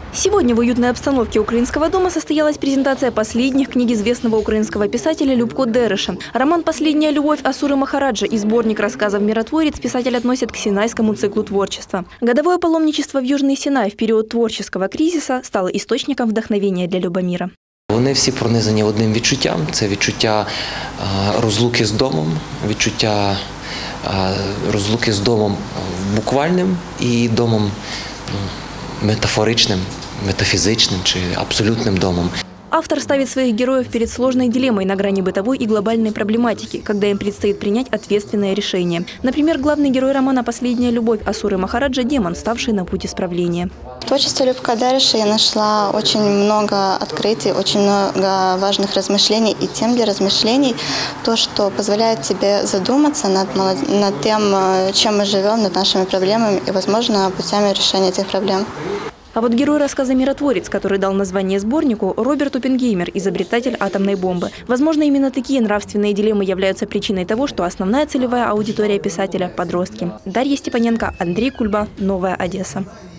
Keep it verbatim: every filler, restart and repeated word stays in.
Сегодня в уютной обстановке Украинского дома состоялась презентация последних книг известного украинского писателя Любко Дереша. Роман «Последняя любовь» Асуры Махараджа и сборник рассказов «Миротворец» писатель относит к синайскому циклу творчества. Годовое паломничество в Южный Синай в период творческого кризиса стало источником вдохновения для Любомира. Вони всі пронизані одним відчуттям – це відчуття розлуки з домом, відчуття розлуки з домом буквальним і домом метафоричним, метафизичным чи абсолютным домом. Автор ставит своих героев перед сложной дилеммой на грани бытовой и глобальной проблематики, когда им предстоит принять ответственное решение. Например, главный герой романа «Последняя любовь» Асуры Махараджа – демон, ставший на путь исправления. В творчестве Любко Дереша я нашла очень много открытий, очень много важных размышлений и тем для размышлений, то, что позволяет тебе задуматься над, над тем, чем мы живем, над нашими проблемами и, возможно, путями решения этих проблем. А вот герой рассказа «Миротворец», который дал название сборнику, Роберт Оппенгеймер, изобретатель атомной бомбы. Возможно, именно такие нравственные дилеммы являются причиной того, что основная целевая аудитория писателя – подростки. Дарья Степаненко, Андрей Кульба, Новая Одесса.